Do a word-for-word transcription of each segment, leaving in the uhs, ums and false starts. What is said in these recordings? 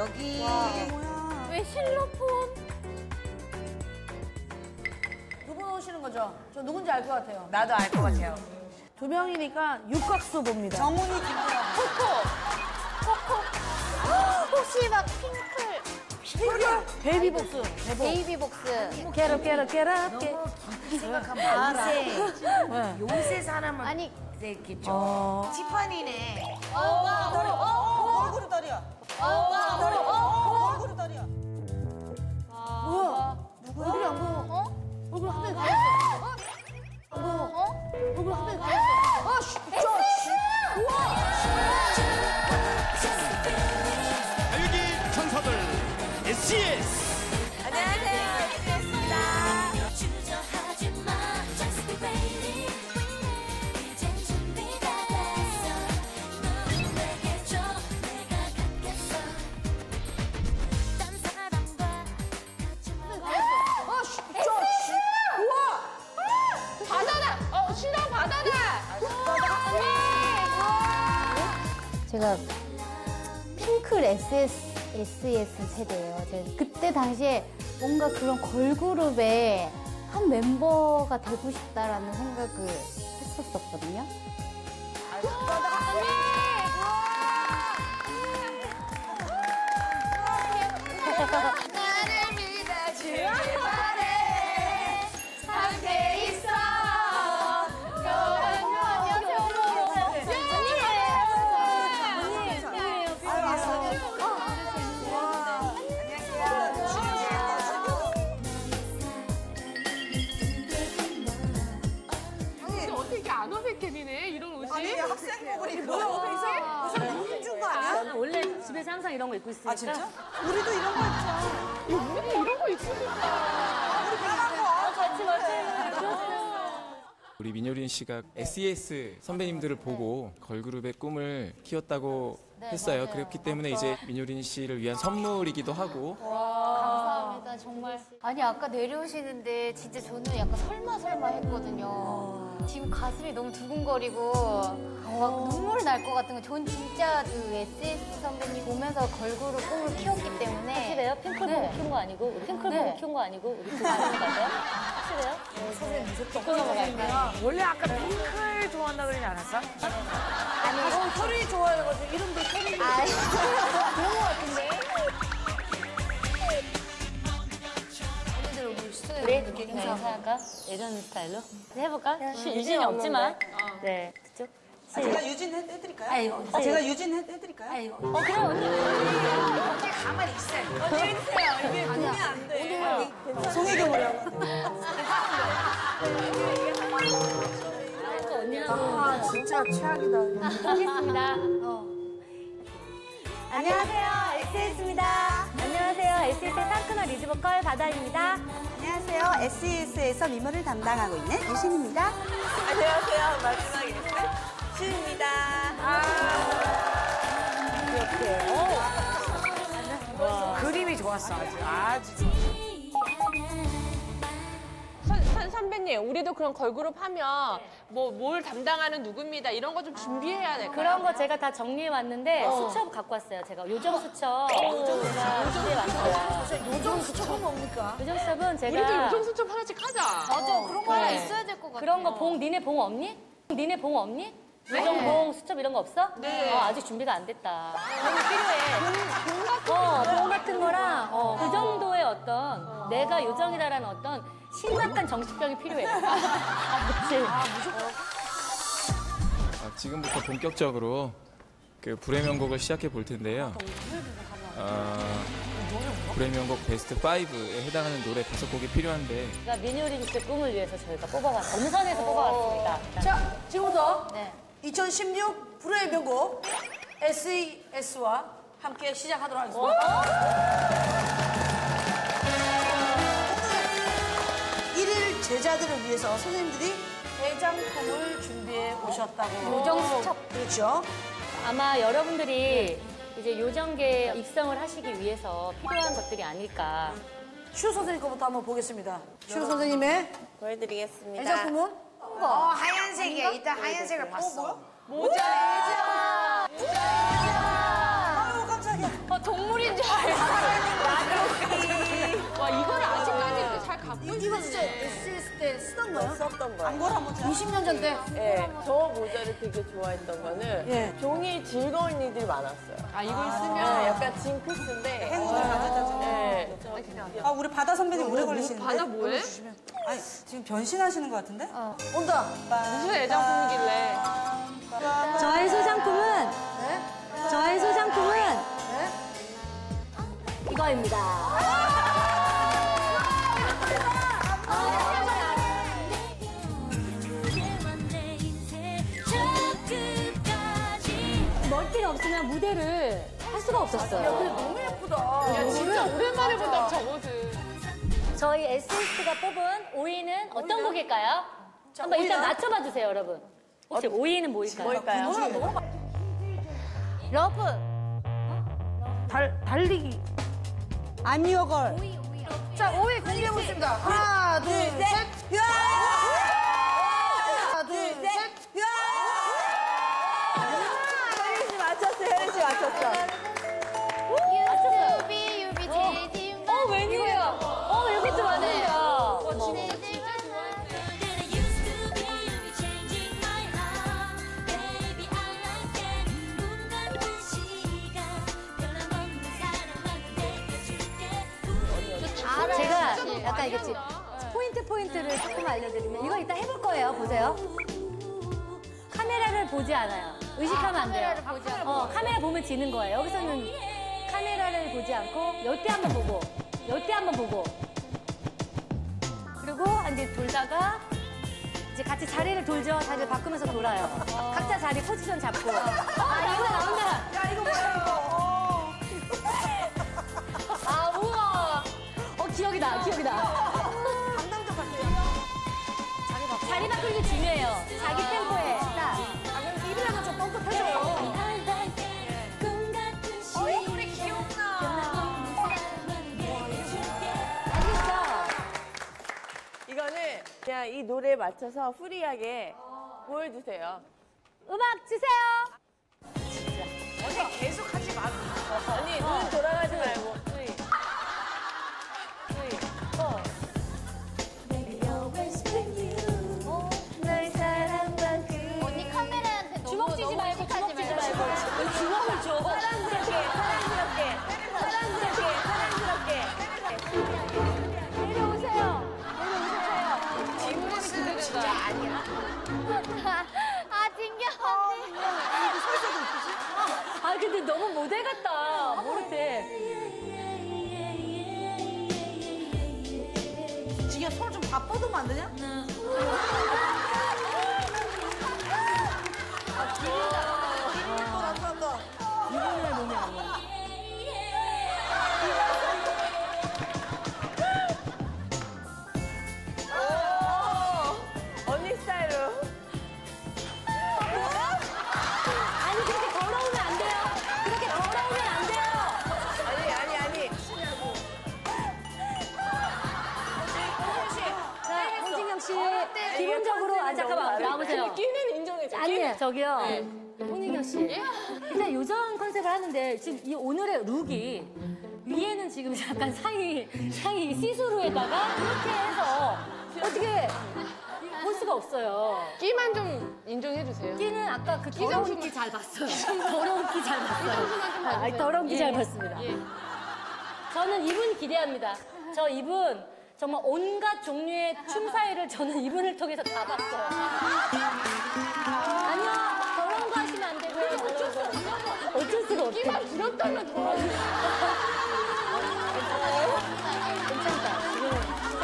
여기. 왜 실로폰? 두 분 오시는 거죠? 저 누군지 알 것 같아요. 나도 알 것 같아요. 두 명이니까 육각수 봅니다. 정훈이 김구라. 혹시 막 핑클, 베이비복스. 베이비복스. 깨러 깨러 깨러 깨. 생각하면 알아. 네. 요새 사람은 아니, 됐겠죠. 어. 티파니네. 얼굴이 다리야. 얼굴이 다리야. 뭐야? 누구야? 얼굴이 안 보여. 어? 얼굴 한 명이 가렸어. 안 보여. 어? 얼굴 한 명이 가렸어. 아, 씨. 저, 씨. 달리기 천사들 에스이에스. 안녕하세요. 에스이에스입니다. 주저하지 마, just be ready. 이젠 준비가 됐어. 넌 내게 줘, 내가 갖겠어. 딴 사람과 같이 아, 씨. 저, 씨. 우와. 바다다! 어, 신랑 바다다! 제가 핑클 에스에스, 에스이에스 세대예요. 제가 그때 당시에 뭔가 그런 걸그룹의 한 멤버가 되고 싶다라는 생각을 했었었거든요. 나를 믿어주길 바래. 함께 있어. 어떻게 안 어색해지네 이런 옷이? 아니 학생복을 입고 뭐야? 무슨 무슨 준거 아니야? 원래 집에서 항상 이런 거 입고 있으니까. 아 진짜? 우리도 이런 거 입자. 우리 이런 거 입고 싶다. 우리 편한 거. 같이 맞춰요. 우리 민효린 씨가 에스이에스 선배님들을 보고 걸그룹의 꿈을 키웠다고 네, 했어요. 맞아요. 그렇기 때문에 이제 민효린 씨를 위한 선물이기도 하고. 감사합니다, 정말. 아니, 아까 내려오시는데 진짜 저는 약간 설마 설마 했거든요. 지금 가슴이 너무 두근거리고 막 눈물 날 것 같은 거. 전 진짜 그 에스이에스 선배님 보면서 걸그룹 꿈을 키웠기 때문에. 확실해요? 핑클 보고 네. 키운 거 아니고? 우리 핑클 네. 보고 키운 거 아니고? 우리 그 아닌 거 같아요? 확실해요? 선생님 무섭다. 듣고 넘어갈까요? 원래 아까 핑클 좋아한다 그러지 않았어? 아니, 어, 소리 좋아해가지고 이름도 소리. 아, 그런 것 같은데. 우리 네, 인사할까? 예전 스타일로? 해볼까? 유진이 없지만. 네, 그쵸? 아, 제가 유진 해, 해드릴까요? 아이고. 아, 제가 유진 해, 해드릴까요? 아이고. 어, 그래, 언니. 언니 가만히 있어요. 언니 해주세요. 이게 보면 안 돼. 송혜경을 하고. 아, 진짜 최악이다. 하겠습니다. 안녕하세요, 에스이에스입니다. 안녕하세요, 에스이에스의 상큼한 리즈보컬 바다입니다. 안녕하세요. 에스이에스에서 미모를 담당하고 있는 유신입니다. 안녕하세요. 마지막 이름은 시입니다. 그림이 좋았어 아주. 아주. 선, 선, 선배님, 우리도 그런 걸그룹 하면 뭐 뭘 담당하는 누구입니다. 이런 거 좀 준비해야 될까요? 그런 거 제가 다 정리해 왔는데 수첩 갖고 왔어요. 제가 요정 수첩. 제가 준비해 왔어요. 요정 수첩은 뭡니까? 요정 수첩은 제가 우리도 요정 수첩 하나씩 하자. 맞아, 그런 거 하나 네. 있어야 될 것 같아요. 그런 거 봉 니네 봉 없니? 니네 봉 없니? 요정 봉 수첩 이런 거 없어? 네. 어, 아직 준비가 안 됐다. 봉이 필요해. 어, 봉 같은 거랑 어, 그 정도의 어떤 내가 요정이다라는 어떤 심각한 정신병이 필요해. 아, 그치? 아, 지금부터 본격적으로 그 불의 명곡을 시작해 볼 텐데요. 아, 불의 명곡 베스트 오에 해당하는 노래 다섯 곡이 필요한데 그러니까 민효린 씨의 꿈을 위해서 저희가 뽑아봤, 본선에서 뽑아왔습니다. 자, 지금부터 네. 이천십육 불후의 명곡 에스이에스와 함께 시작하도록 하겠습니다. 일일 제자들을 위해서 선생님들이 대장품을 준비해 오셨다고. 요정 수첩. 그렇죠. 아마 여러분들이 이제 요정계에 입성을 하시기 위해서 필요한 것들이 아닐까. 슈 선생님 거부터 한번 보겠습니다. 슈 선생님의 보여드리겠습니다. 대장품은 어 하얀색이야. 일단 하얀색을 봤어. 모자. 아유 깜짝이야. 어, 동물인 줄 알고. 지난번. 광고를 한번 이십 년 전 때. 예, 저 모자를 되게 좋아했던 거는 예. 종이 즐거운 일들이 많았어요. 아, 이거 있으면. 예, 약간 징크스인데. 행운을 가져다 주는. 예. 아, 우리 바다 선배님 오래 걸리시는데. 바다 뭐해? 아니, 지금 변신하시는 것 같은데? 온다. 무슨 애장품이길래. 저의 소장품은 저의 소장품은 이거입니다. 내 인생 저 끝까지 머리띠가 없으면 무대를 할 수가 없었어요. 너무 예쁘다. 야, 진짜 오랜만에 본다, 저것을. 저희 에스에스가 뽑은 오 위는 어떤 곡일까요? 한번 일단 맞춰봐 주세요, 여러분. 혹시 오 위는 뭐일까요? 뭘까요? 러브. 달, 달리기. I'm your girl. 자, 오 위 공개해보겠습니다. 하나, 둘, 셋. 하나, 둘, 셋. 혜린 씨 맞췄어, 혜린 씨 맞췄어. You be, you be 제일 지금 어, 웬일이야. 어, 여기 또 왔네요. That I used to be, you be changing my heart. Baby, I like it. 눈 감는 시간 변함없는 사랑만 내게 줄게. 제가 약간 이겠지. 포인트 포인트를 조금 알려드리면 이거 이따 해볼 거예요. 보세요. 카메라를 보지 않아요. 의식하면 안 돼요. 카메라를 보지 않고. 어, 카메라 보면 지는 거예요. 여기서는 카메라를 보지 않고 여태 한번 보고 여태 한번 보고 그리고 이제 돌다가 이제 같이 자리를 돌죠. 자리를 바꾸면서 돌아요. 각자 자리 포지션 잡고. 어, 나온다 나온다. 야, 이거 뭐야, 이거. 아 우와. 어 기억이 나 기억이 나. 강남역 같아요. 자리 바꾸는 게 중요해요. 자기 템포에 딱. 아, 그럼 입이라도 좀 뻥긋해줘요. 꿈 같은 시간 어, 이 노래 기억나. 변함없는 사랑만 내게 줄게. 알겠어. 이거는 그냥 이 노래에 맞춰서 프리하게 보여주세요. 음악 주세요. 언니 계속 하지 마. 언니, 눈 돌아가지 말고. 프리. 프리. 어. Baby, always with you. 널 사랑만큼. 언니 카메라한테 너무 주먹 쥐지 너무 말고 주먹 의식하지 쥐지 말고. 말고. 왜 주먹을 줘? 사랑스럽게, 사랑스럽게, 사랑스럽게, 사랑스럽게. 내려오세요. 뒷모습은 진짜 아니야. 아 찡겨. 아 근데 너무 모델 같다. 모르테. 지금 손을 좀 바꿔두면 안 되냐? 이분의 몸이 아니야. 오, 언니 스타일로. 아니 그렇게 더러우면 안 돼요. 그렇게 더러우면 안 돼요. 아니, 아니, 아니. 자, 홍진경 씨 기본적으로 아 잠깐만 나와보세요. 끼는 인정해줘. 아니에요, 저기요. 홍진경 씨. 일단 요정 컨셉을 하는데 지금 이 오늘의 룩이 위에는 지금 약간 상의 상의 시스루에다가 이렇게 해서 어떻게 볼 수가 없어요. 끼만 좀 인정해주세요. 끼는 아까 그 더러운 정도만- 끼 잘 봤어요. 더러운 끼 잘 봤어요. 정도만 좀 아, 봐주세요. 더러운 끼 잘 예. 봤습니다. 예. 저는 이분 기대합니다. 저 이분 정말 온갖 종류의 춤 사위를 저는 이분을 통해서 다 봤어요. 아니요, 더러운 거 하시면 안 되고요. 어쩔 수가 없어요. 어쩔 수가 없어요. 끼만 부렸다면 도와줘. 괜찮다. 지금은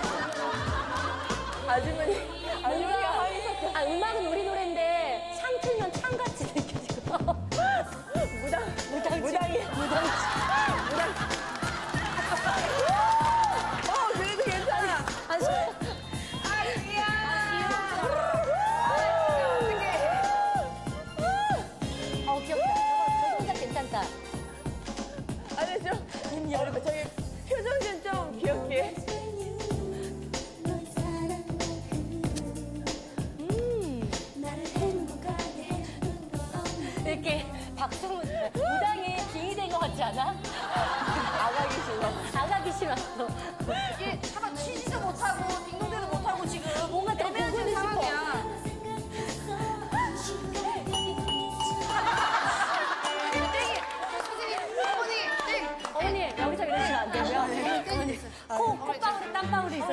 아주머니. 아주머니가 하위 섞여. 아, 음악은 우리 노래인데 창 틀면 창같이 느껴지고. 무당. 무당치. 무당이. 무당치. 어, 그래도 괜찮아. 아, 소... 어, 귀엽다. 저 혼자 괜찮다. 아니, 저, 여러분, 저기 표정 좀 좀 귀엽게. 너의 사랑만큼 음. 나를 행복하게 해준 거 없는 이렇게 박수무 무당이 빙이 된 것 같지 않아? 아가기 싫어. 아가기 싫었어. 이게 차마 치지도 못하고 딩동대도 못하고 지금 뭔가 더 보고는 싶어.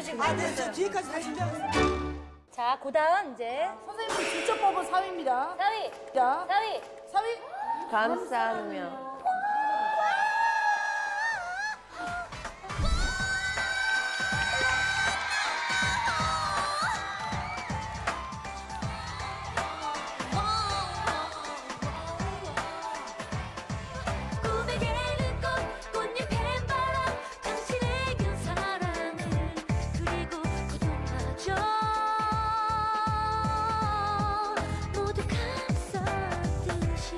아, 됐어. 뒤에까지 다 준비하겠습니다. 자, 그 다음 이제 선생님이 직접 뽑은 사 위입니다. 사 위, 자, 사 위. 사 위. 감사하며. 꿈에 개는 꽃 꽃잎엔 바람 당신에겐 사랑을 그리고 고통마저 모두 감쌌듯이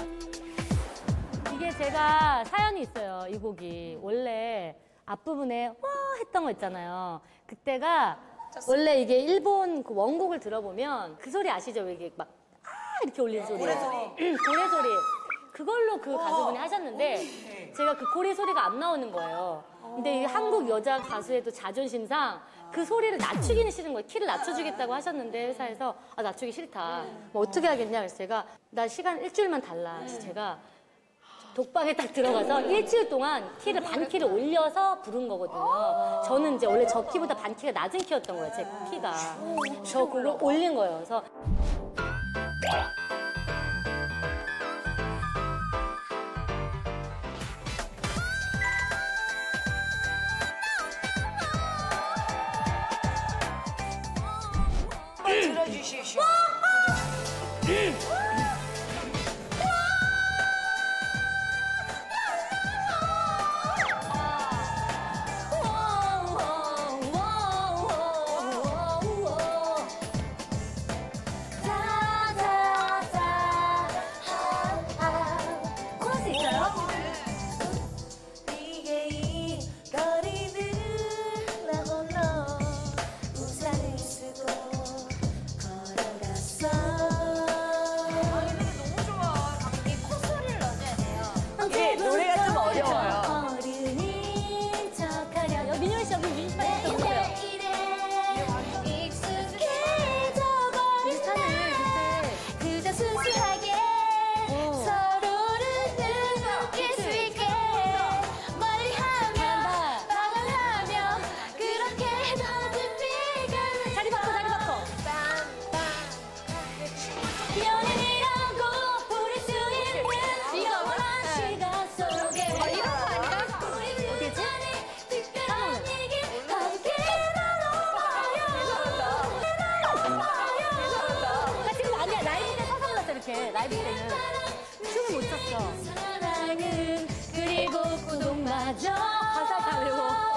이게 제가 사연이 있어요. 이 곡이 원래 앞부분에 와 했던 거 있잖아요. 그때가 원래 이게 일본 그 원곡을 들어보면 그 소리 아시죠? 왜 이게 막 아 이렇게 올리는 소리. 고래 소리. 고래 소리. 그걸로 그 가수분이 하셨는데 제가 그 고래 소리가 안 나오는 거예요. 근데 이 한국 여자 가수의 또 자존심상 그 소리를 낮추기는 싫은 거예요. 키를 낮춰주겠다고 하셨는데 회사에서 아 낮추기 싫다. 뭐 어떻게 하겠냐 그래서 제가 나 시간 일주일만 달라. 그래서 제가 독방에 딱 들어가서 일주일 동안 키를 반 키를 올려서 부른 거거든요. 저는 이제 원래 저 키보다 반 키가 낮은 키였던 거예요. 제 키가. 저 그걸 올린 거예요. 그래서 들어주시오. 코러스 있어요? 이게 이 거리를 나 홀로 우산을 쓰고 걸어갔어. 너무 좋아. 이 콧소리를 넣어줘야 돼요. 이게 노래가 좀 어려워요. 어른인 척하려 여기 민효리 씨 여기 민효리 씨 빨리 좀 보세요. 그저 순수하게 서로를 눈높일 수 있게 멀리하며 방황하며 그렇게 더듬 비가 자리 바꿔 자리 바꿔. 연인이라고 부를 수 있는 영원한 시간 속에 이런 거 아니라 어디지? 특별한 얘기 함께 나눠봐요. 나 지금 아니야 라이브 때 서서 불렀어 이렇게 라이브 때는 춤을 못 췄어. 사랑은 그리고 고통마저 가사 다 외워.